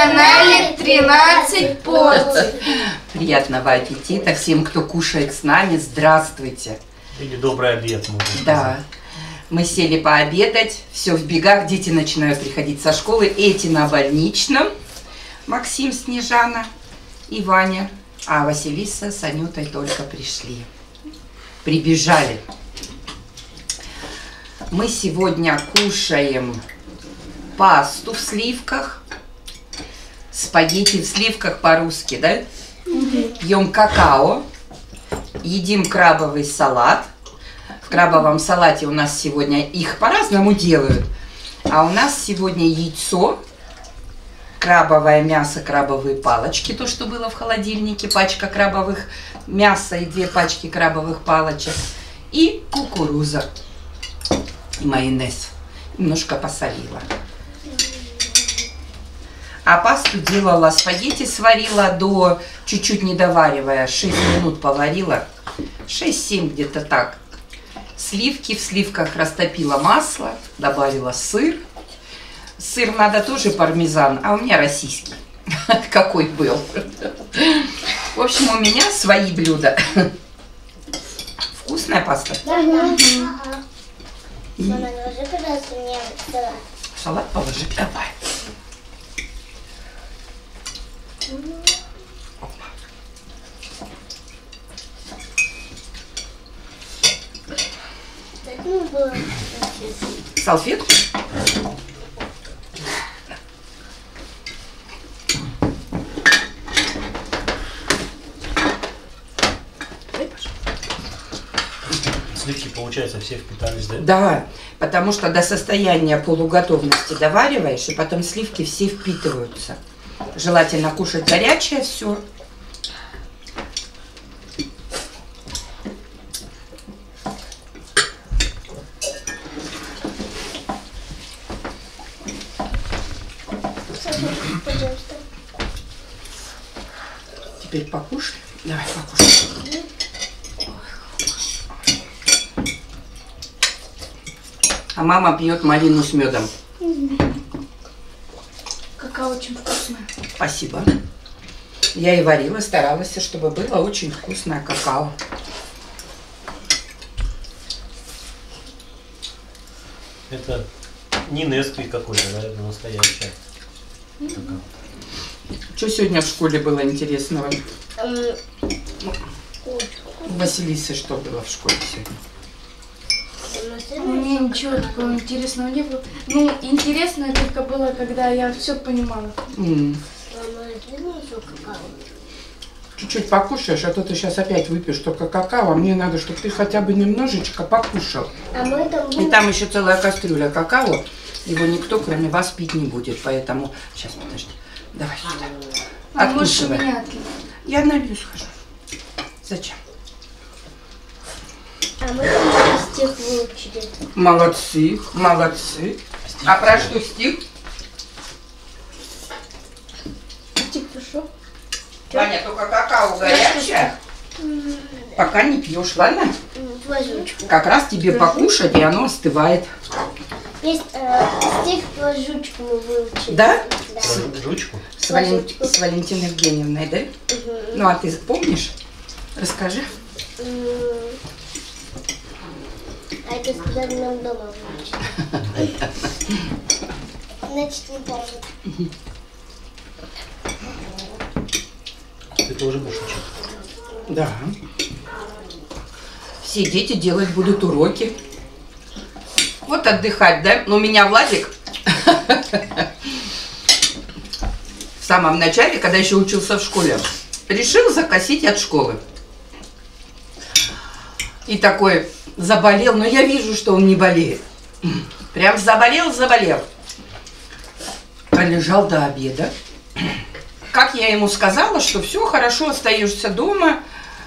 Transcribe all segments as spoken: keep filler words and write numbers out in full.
канале тринадцать порций. Приятного аппетита всем, кто кушает с нами. Здравствуйте. Или добрый обед, можно сказать. Да. Мы сели пообедать, все в бегах, дети начинают приходить со школы. Эти на больничном. Максим, Снежана и Ваня. А Василиса с Анютой только пришли. Прибежали. Мы сегодня кушаем пасту в сливках. Спагетти в сливках по-русски, да? Пьем какао. Едим крабовый салат. В крабовом салате у нас сегодня их по-разному делают. А у нас сегодня яйцо, крабовое мясо, крабовые палочки, то, что было в холодильнике, пачка крабовых мяса и две пачки крабовых палочек, и кукуруза, и майонез. Немножко посолила. А пасту делала, спагетти сварила до, чуть-чуть не доваривая, шесть минут поварила, шесть-семь где-то так. Сливки, в сливках растопила масло, добавила сыр. Сыр надо тоже пармезан, а у меня российский. Какой был. В общем, у меня свои блюда. Вкусная паста? Ага. И... Салат положи, давай. Салфетку? Сливки, получается, все впитались, да? Да, потому что до состояния полуготовности довариваешь, и потом сливки все впитываются. Желательно кушать горячее все. Теперь покушай. Давай покушай. А мама пьет малину с медом. Какао очень вкусное. Спасибо. Я и варила, старалась, чтобы было очень вкусное какао. Это не Нескви какой-то, наверное, настоящая. Что сегодня в школе было интересного? У Василисы что было в школе сегодня? Мне ничего такого интересного не было. Ну, интересное только было, когда я все понимала. Mm. Чуть-чуть покушаешь, а то ты сейчас опять выпьешь только какао. Мне надо, чтобы ты хотя бы немножечко покушал. А мы там... И там еще целая кастрюля какао. Его никто, кроме вас, пить не будет. Поэтому... Сейчас, подожди. Давай сюда. А можешь у Откусывай. меня отлить? Я налью схожу. Зачем? А мы там стих выучили. Молодцы, молодцы. А про что стих? Стих пошел. Ваня, только какао горячее. Пока не пьешь, ладно? Жучку. Как раз тебе покушать, и оно остывает. Есть э, стих про жучку мы выучили. Да? Да. Про жучку? С, Вален... с Валентиной Евгеньевной, да? Угу. Ну, а ты помнишь? Расскажи. А это сказали нам дома выучить. Значит, не помню. Ты тоже будешь учить? Да. Все дети делать будут уроки. Вот отдыхать, да? Но у меня Владик в самом начале, когда еще учился в школе, решил закосить от школы. И такой заболел, но я вижу, что он не болеет. Прям заболел, заболел. Пролежал до обеда. Как я ему сказала, что все, хорошо, остаешься дома.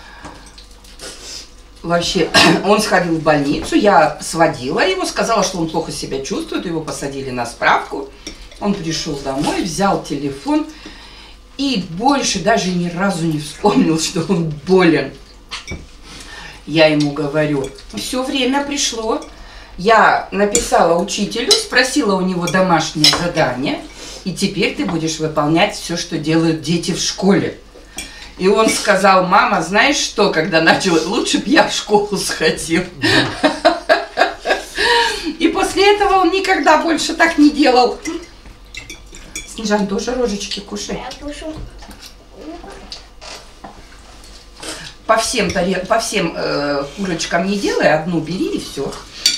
Вообще, он сходил в больницу, я сводила его, сказала, что он плохо себя чувствует, его посадили на справку. Он пришел домой, взял телефон и больше даже ни разу не вспомнил, что он болен. Я ему говорю, все время пришло. Я написала учителю, спросила у него домашнее задание, И теперь ты будешь выполнять все, что делают дети в школе. И он сказал: мама, знаешь что, когда начал, лучше бы я в школу сходил. И после этого он никогда больше так не делал. Снежан, тоже рожечки кушай. Я кушаю. По всем, тарел... по всем э, курочкам не делай, одну бери и все.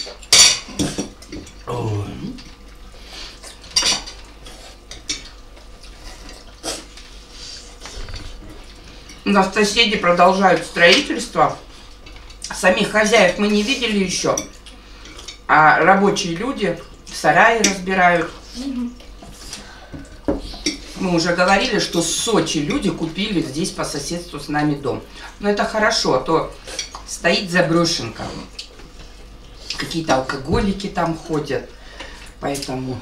У нас соседи продолжают строительство. Самих хозяев мы не видели еще. А рабочие люди в сарае разбирают. Мы уже говорили, что с Сочи люди купили здесь по соседству с нами дом. Но это хорошо, а то стоит заброшенка. Какие-то алкоголики там ходят. Поэтому...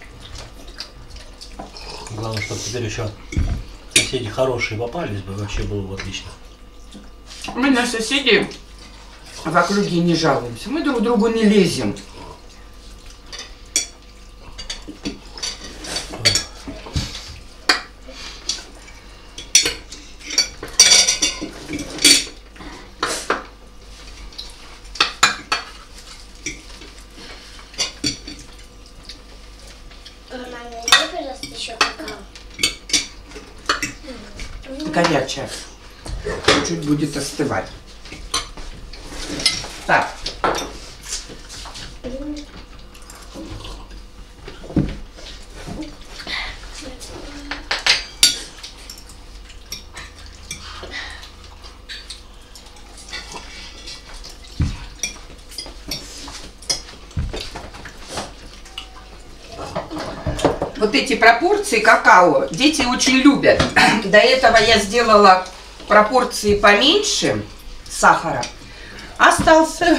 Главное, чтобы теперь еще соседи хорошие попались бы, вообще было бы отлично. Мы на соседей в округе не жалуемся. Мы друг другу не лезем. Горячая. Чуть будет остывать. Так. Вот эти пропорции какао дети очень любят. До этого я сделала пропорции поменьше сахара. Остался.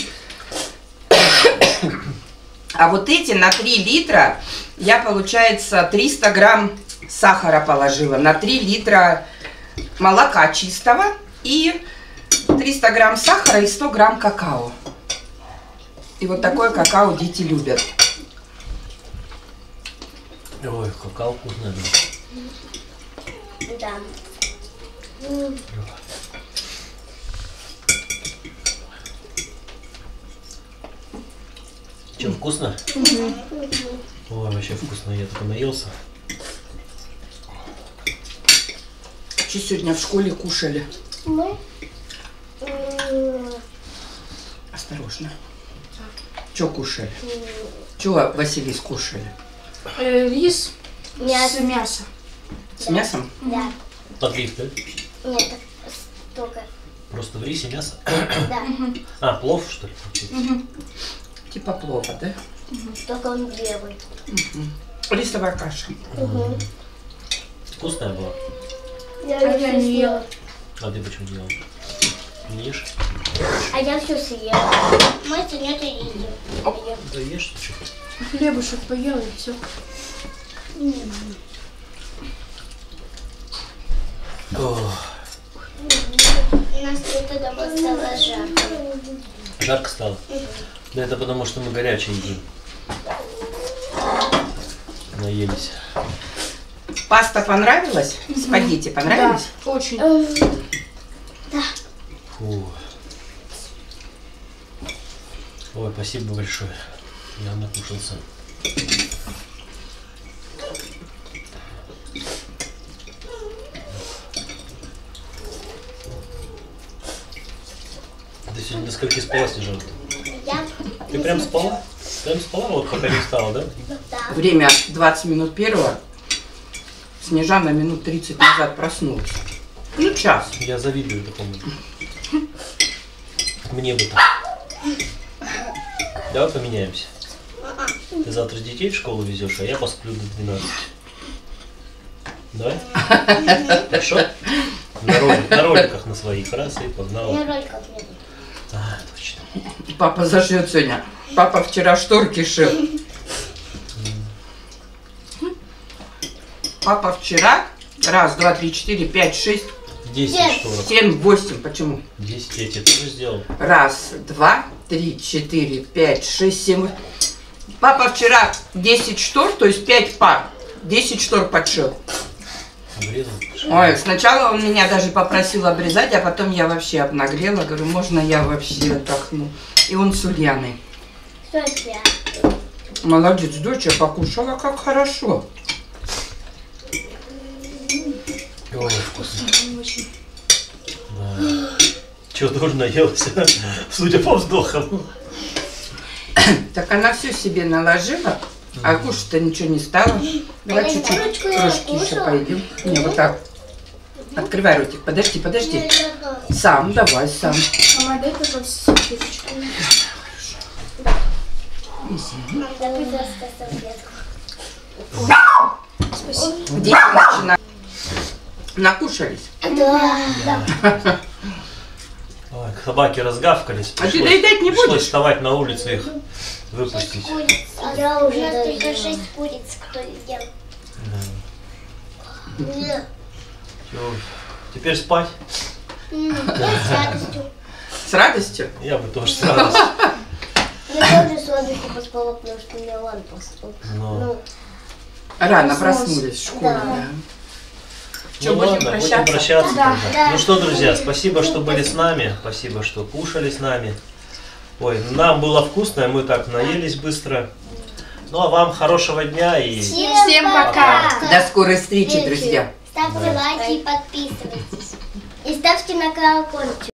А вот эти на три литра я, получается, триста грамм сахара положила. На три литра молока чистого и триста грамм сахара и сто грамм какао. И вот такое какао дети любят. Ой, какао вкусное. Да. Че, вкусно? Угу. Ой, вообще вкусно, я только наелся. Что сегодня в школе кушали? Мы... Осторожно. Что кушали? Что, Василий, скушали? Э, рис Мясо. с мясом. С мясом? Да. Подлив, да? Нет, только... Просто в рисе мясо. Да. А, плов, что ли? получается? Типа плова, да? Только он белый. Угу. Рисовая каша. Угу. Вкусная была. Я, А я не ела. А ты почему не ела? Не ешь? А я все съела. Мы сегодня это едим. Да ешь, что? Хлебушек поела и все. У нас тут дома стало жарко. Жарко стало? Да это потому, что мы горячее едим. Наелись. Паста понравилась? Спагетти понравились? Да, очень. Да. Фу. Ой, спасибо большое. Я накушался. Ты сегодня до скольки спала, Снежана? Я... Ты прям спала? Прям спала, вот пока не встала, да? Да. Время двадцать минут первого. Снежана минут тридцать назад проснулась. Ну, час. Я завидую такому. Мне бы так. Давай поменяемся. Ты завтра детей в школу везешь, а я посплю до двенадцати. Давай? Хорошо? На, ролик, на роликах на своих, раз, и погнала. Я роликов не буду. А, точно. Папа зашьет сегодня. Папа вчера шторки шил. Папа вчера раз, два, три, четыре, пять, шесть, десять Нет. шторок. семь, восемь. Почему? десять я тебе тоже сделал. Раз, два, три, четыре, пять, шесть, семь. восемь. Папа вчера десять штор, то есть пять пар, десять штор подшил. Обрезал? Ой, сначала он меня даже попросил обрезать, а потом я вообще обнагрела. Говорю, можно я вообще отдохну? И он с Ульяной. Что это? Молодец, доча, покушала как хорошо. Ой, вкусно. Очень. Да. Чего тоже наелся, судя по вздохам. Так она все себе наложила, а кушать-то ничего не стала. Давай я чуть-чуть ручку я крошки еще кушала. поедим. Не, вот так. Открывай ротик. Подожди, подожди. Сам, давай, сам. А модель тоже с салфеточкой. Забыть салфетку. Спасибо. Дети начинают. Накушались. Да, да. Ой, собаки разгавкались. А ты пришлось- доедать не Пришлось будешь? вставать на улицу их выпустить. Куриц. Я уже у нас только шесть куриц, кто ел. Да. Всё, теперь спать. М, Я с радостью. С радостью? Я бы тоже с радостью. Я тоже с радостью поспала, потому что у меня лампа. Но... Ну, Рано Проснулась. проснулись в школе, Да. да. Что, Ну будем ладно, будем прощаться? прощаться Да. тогда. Да. Ну что, друзья, спасибо, что были с нами. Спасибо, что кушали с нами. Ой, нам было вкусно, мы так наелись быстро. Ну а вам хорошего дня и Всем пока. До скорой встречи, друзья. Ставьте лайки и подписывайтесь. И ставьте на колокольчик.